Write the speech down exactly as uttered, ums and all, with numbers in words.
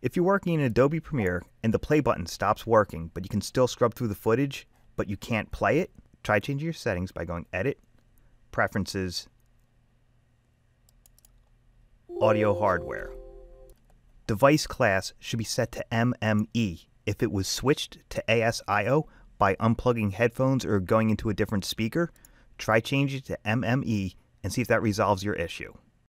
If you're working in Adobe Premiere and the play button stops working, but you can still scrub through the footage, but you can't play it, try changing your settings by going Edit, Preferences, Audio Hardware. Device class should be set to M M E. If it was switched to A S I O by unplugging headphones or going into a different speaker, try changing it to M M E and see if that resolves your issue.